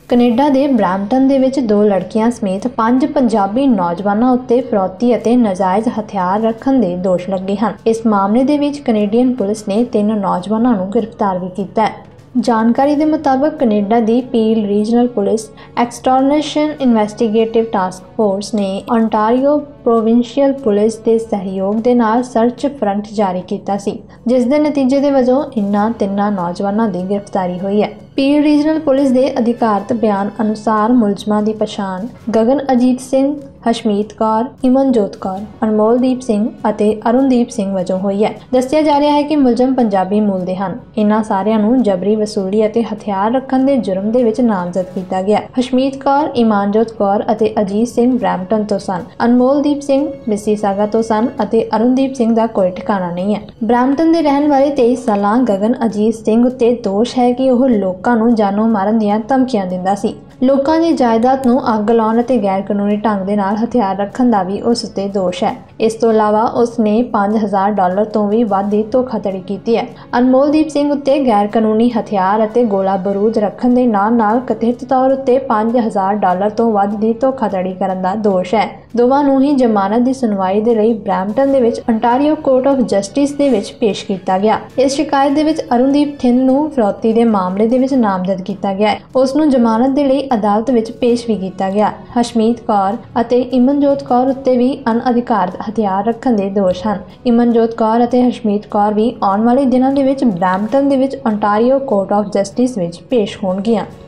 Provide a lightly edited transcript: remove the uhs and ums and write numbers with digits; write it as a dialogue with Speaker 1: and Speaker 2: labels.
Speaker 1: Canada ਦੇ Brampton ਦੇ ਵਿੱਚ 2 ਲੜਕੀਆਂ ਸਮੇਤ 5 ਪੰਜਾਬੀ ਨੌਜਵਾਨਾਂ ਉੱਤੇ ਫਿਰੌਤੀ ਅਤੇ ਨਾਜਾਇਜ਼ ਹਥਿਆਰ ਰੱਖਣ ਦੇ ਦੋਸ਼ ਲੱਗੇ ਹਨ। ਇਸ ਮਾਮਲੇ ਦੇ ਵਿੱਚ ਕੈਨੇਡੀਅਨ ਪੁਲਿਸ ਨੇ 3 ਨੌਜਵਾਨਾਂ ਨੂੰ ਗ੍ਰਿਫਤਾਰ ਵੀ ਕੀਤਾ ਹੈ। ਜਾਣਕਾਰੀ ਦੇ ਮੁਤਾਬਕ ਕੈਨੇਡਾ ਦੀ Peel regional police extortion investigative task force ਨੇ ਓਨਟਾਰੀਓ ਪ੍ਰੋਵਿੰਸ਼ੀਅਲ ਪੁਲਿਸ ਦੇ ਸਹਿਯੋਗ ਦੇ ਨਾਲ ਸਰਚ ਵਾਰੰਟ ਜਾਰੀ ਕੀਤਾ ਸੀ, ਜਿਸ ਦੇ ਨਤੀਜੇ ਦੇ ਵਜੋਂ ਇਨ੍ਹਾਂ 3 ਨੌਜਵਾਨਾਂ ਦੀ ਗ੍ਰਿਫਤਾਰੀ ਹੋਈ ਹੈ। ਪੀਲ ਰੀਜਨਲ ਪੁਲਿਸ ਦੇ ਅਧਿਕਾਰਤ ਬਿਆਨ ਅਨੁਸਾਰ ਮੁਲਜ਼ਮਾਂ ਦੀ ਪਛਾਣ ਗਗਨਅਜੀਤ ਸਿੰਘ, ਹਸ਼ਮੀਤ ਕੌਰ, ਇਮਨਜੋਤ ਕੌਰ, ਅਨਮੋਲਦੀਪ ਸਿੰਘ ਅਤੇ ਅਰੁਣਦੀਪ ਸਿੰਘ ਵਜੋਂ ਹੋਈ ਹੈ। ਦੱਸਿਆ ਜਾ ਰਿਹਾ ਹੈ ਕਿ ਮੁਲਜ਼ਮ ਪੰਜਾਬੀ ਮੂਲ ਦੇ ਹਨ। ਇਨ੍ਹਾਂ ਸਾਰਿਆਂ ਨੂੰ ਜਬਰੀ ਵਸੂਲੀ ਅਤੇ ਹਥਿਆਰ ਰੱਖਣ ਦੇ ਜੁਰਮ ਦੇ ਵਿੱਚ ਨਾਮਜ਼ਦ ਕੀਤਾ ਗਿਆ। ਹਸ਼ਮੀਤ ਕੌਰ, ਇਮਨਜੋਤ ਕੌਰ ਅਤੇ ਅਜੀਤ ਸਿੰਘ ਬਰੈਂਪਟਨ ਤੋਂ ਸਨ। ਅਨਮੋਲਦੀਪ ਸਿੰਘ ਮਿਸੀਸਾਗਾ ਤੋਂ ਸਨ ਅਤੇ ਅਰੁਣਦੀਪ ਸਿੰਘ ਦਾ ਕੋਈ ਠਿਕਾਣਾ ਨਹੀਂ ਹੈ। ਬਰੈਂਪਟਨ ਦੇ ਰਹਿਣ ਵਾਲੇ 23 ਸਾਲਾਂ ਗਗਨਅਜੀਤ ਸਿੰਘ ਉੱਤੇ ਦੋਸ਼ ਹੈ ਕਿ ਉਹ ਲੋਕਾਂ ਨੂੰ ਜਾਨੋਂ ਮਾਰਨ ਦੀਆਂ ਧਮਕੀਆਂ ਦਿੰਦਾ ਸੀ। ਲੋਕਾਂ ਦੀ ਜਾਇਦਾਦ ਨੂੰ ਅੱਗ ਲਾਉਣ ਅਤੇ ਗੈਰ ਕਾਨੂੰਨੀ ਢੰਗ ਦੇ ਨਾਲ ਹਥਿਆਰ ਰੱਖਣ ਦਾ ਵੀ ਉਸ ਉੱਤੇ ਦੋਸ਼ ਹੈ। ਇਸ ਤੋਂ ਇਲਾਵਾ ਉਸ ਨੇ $5000 ਤੋਂ ਵੀ ਵੱਧ ਦੀ ਧੋਖਾਧੜੀ ਕੀਤੀ ਹੈ। ਅਨਮੋਲਦੀਪ ਸਿੰਘ ਉੱਤੇ ਗੈਰ ਕਾਨੂੰਨੀ ਹਥਿਆਰ ਅਤੇ ਗੋਲਾ ਬਾਰੂਦ ਰੱਖਣ ਦੇ ਨਾਲ ਕਥਿਤ ਤੌਰ ਉੱਤੇ $5000 ਤੋਂ ਵੱਧ ਦੀ ਧੋਖਾਧੜੀ ਕਰਨ ਦਾ ਦੋਸ਼ ਹੈ। ਦੋਵਾਂ ਨੂੰ ਹੀ ਜ਼ਮਾਨਤ ਦੀ ਸੁਣਵਾਈ ਦੇ ਲਈ ਬਰੈਂਪਟਨ ਦੇ ਵਿੱਚ ontario ਕੋਰਟ ਆਫ ਜਸਟਿਸ ਦੇ ਵਿੱਚ ਪੇਸ਼ ਕੀਤਾ ਗਿਆ। ਇਸ ਸ਼ਿਕਾਇਤ ਦੇ ਵਿੱਚ ਅਰੁਣਦੀਪ ਥਿੰਦ ਨੂੰ ਫਿਰੌਤੀ ਦੇ ਮਾਮਲੇ ਦੇ ਵਿੱਚ ਨਾਮਜ਼ਦ ਕੀਤਾ ਗਿਆ ਹੈ। ਉਸ ਨੂੰ ਜ਼ਮਾਨਤ ਦੇ ਲਈ ਅਦਾਲਤ ਵਿੱਚ ਪੇਸ਼ ਵੀ ਕੀਤਾ ਗਿਆ। ਹਸ਼ਮੀਤ ਕੌਰ ਅਤੇ ਇਮਨਜੋਤ ਕੌਰ ਉੱਤੇ ਵੀ ਅਣਅਧਿਕਾਰਤ ਹਥਿਆਰ ਰੱਖਣ ਦੇ ਦੋਸ਼ ਹਨ। ਇਮਨਜੋਤ ਕੌਰ ਅਤੇ ਹਸ਼ਮੀਤ ਕੌਰ ਵੀ ਆਉਣ ਵਾਲੇ ਦਿਨਾਂ ਦੇ ਵਿੱਚ ਬਰੈਂਪਟਨ ਦੇ ਵਿੱਚ ontario ਕੋਰਟ ਆਫ ਜਸਟਿਸ ਵਿੱਚ ਪੇਸ਼ ਹੋਣਗੀਆਂ।